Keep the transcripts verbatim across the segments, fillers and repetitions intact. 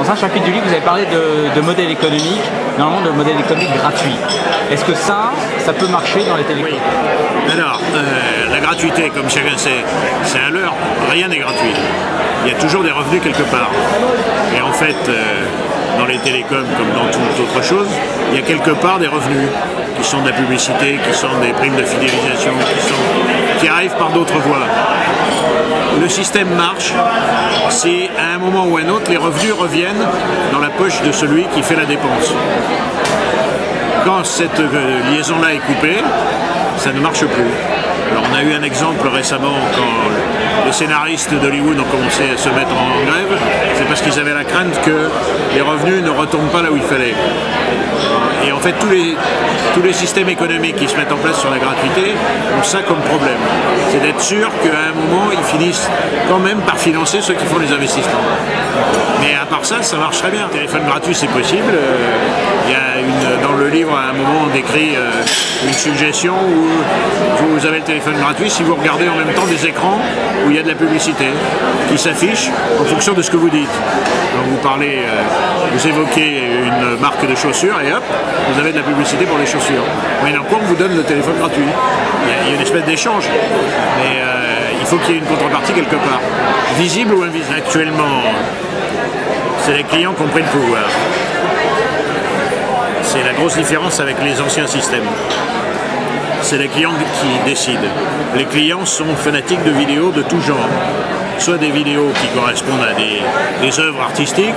Dans un chapitre du livre, vous avez parlé de, de modèle économique, normalement de modèle économique gratuit. Est-ce que ça, ça peut marcher dans les télécoms? Oui. Alors, euh, la gratuité, comme chacun sait, c'est un leurre, rien n'est gratuit. Il y a toujours des revenus quelque part. Et en fait, euh, dans les télécoms, comme dans toute autre chose, il y a quelque part des revenus qui sont de la publicité, qui sont des primes de fidélisation, qui, sont, qui arrivent par d'autres voies. Le système marche si à un moment ou à un autre, les revenus reviennent dans la poche de celui qui fait la dépense. Quand cette liaison-là est coupée, ça ne marche plus. Alors on a eu un exemple récemment quand les scénaristes d'Hollywood ont commencé à se mettre en grève, c'est parce qu'ils avaient la crainte que les revenus ne retombent pas là où il fallait. Et en fait, tous les, tous les systèmes économiques qui se mettent en place sur la gratuité ont ça comme problème. C'est d'être sûr qu'à un moment, ils finissent quand même par financer ceux qui font les investissements. Mais à part ça, ça marche très bien. Le téléphone gratuit, c'est possible. Il y a une, dans le livre, à un moment, on décrit une suggestion où vous avez le téléphone gratuit si vous regardez en même temps des écrans où il y a de la publicité qui s'affiche en fonction de ce que vous dites. Donc vous parlez, vous évoquez une marque de chaussures et hop, vous avez de la publicité pour les chaussures. Mais d'un coup, on vous donne le téléphone gratuit. Il y a une espèce d'échange. Mais euh, il faut qu'il y ait une contrepartie quelque part. Visible ou invisible. Actuellement, c'est les clients qui ont pris le pouvoir. C'est la grosse différence avec les anciens systèmes. C'est les clients qui décident. Les clients sont fanatiques de vidéos de tout genre. Soit des vidéos qui correspondent à des, des œuvres artistiques,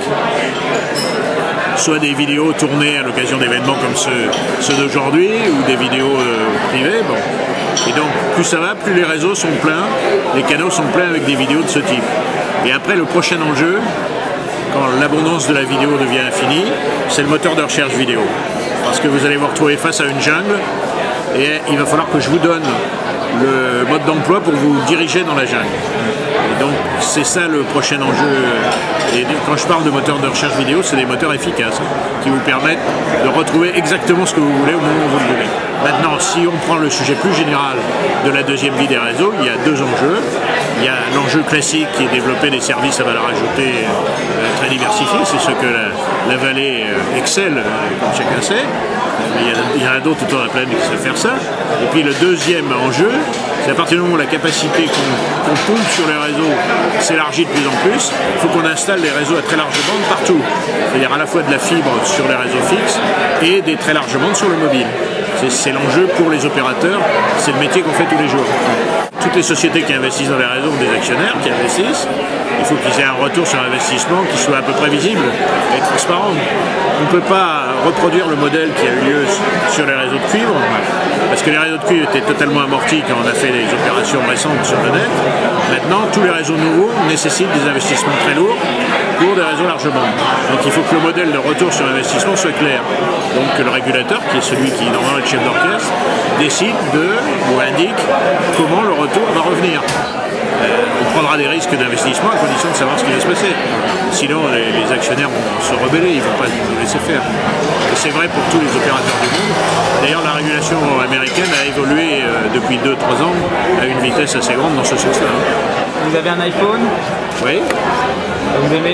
soit des vidéos tournées à l'occasion d'événements comme ceux, ceux d'aujourd'hui, ou des vidéos euh, privées. Bon. Et donc, plus ça va, plus les réseaux sont pleins, les canaux sont pleins avec des vidéos de ce type. Et après, le prochain enjeu, quand l'abondance de la vidéo devient infinie, c'est le moteur de recherche vidéo. Parce que vous allez vous retrouver face à une jungle, et il va falloir que je vous donne le mode d'emploi pour vous diriger dans la jungle. Et donc c'est ça le prochain enjeu. Et quand je parle de moteurs de recherche vidéo, c'est des moteurs efficaces qui vous permettent de retrouver exactement ce que vous voulez au moment où vous le voulez. Maintenant, si on prend le sujet plus général de la deuxième vie des réseaux, il y a deux enjeux. Il y a l'enjeu classique qui est développer des services à valeur ajoutée euh, très diversifiés, c'est ce que la, la vallée euh, excelle, euh, comme chacun sait. Mais il y, a, il y en a d'autres autour de la planète qui savent faire ça. Et puis le deuxième enjeu, c'est à partir du moment où la capacité qu'on qu'on pompe sur les réseaux s'élargit de plus en plus, il faut qu'on installe des réseaux à très large bande partout. C'est-à-dire à la fois de la fibre sur les réseaux fixes et des très larges bandes sur le mobile. C'est l'enjeu pour les opérateurs, c'est le métier qu'on fait tous les jours. Toutes les sociétés qui investissent dans les réseaux ont des actionnaires qui investissent. Il faut qu'ils aient un retour sur investissement qui soit à peu près visible et transparent. On ne peut pas reproduire le modèle qui a eu lieu sur les réseaux de cuivre, parce que les réseaux de cuivre étaient totalement amortis quand on a fait les opérations récentes sur le net. Maintenant, tous les réseaux nouveaux nécessitent des investissements très lourds pour des réseaux large bande. Donc il faut que le modèle de retour sur investissement soit clair. Donc que le régulateur, qui est celui qui normalement est le chef d'orchestre, décide de, ou indique comment le retour va revenir. Euh, on prendra des risques d'investissement à condition de savoir ce qui va se passer. Sinon, les, les actionnaires vont se rebeller, ils ne vont pas nous laisser faire. Et c'est vrai pour tous les opérateurs du monde. D'ailleurs, la régulation américaine a évolué euh, depuis deux trois ans à une vitesse assez grande dans ce sens-là. Vous avez un iPhone? Oui. Vous aimez?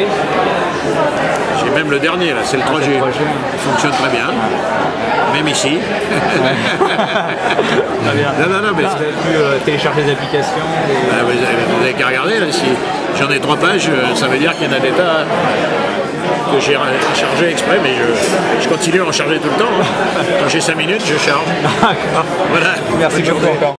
J'ai même le dernier, là, c'est le trois G. Il fonctionne très bien. Même ici. Ouais. Très bien. Non, non, non, mais là, vous avez pu euh, télécharger des applications et... ah, vous n'avez qu'à regarder, là, si j'en ai trois pages, ça veut dire qu'il y en a des tas que j'ai chargé exprès, mais je, je continue à en charger tout le temps. Hein. Quand j'ai cinq minutes, je charge. D'accord. Voilà. Merci beaucoup encore.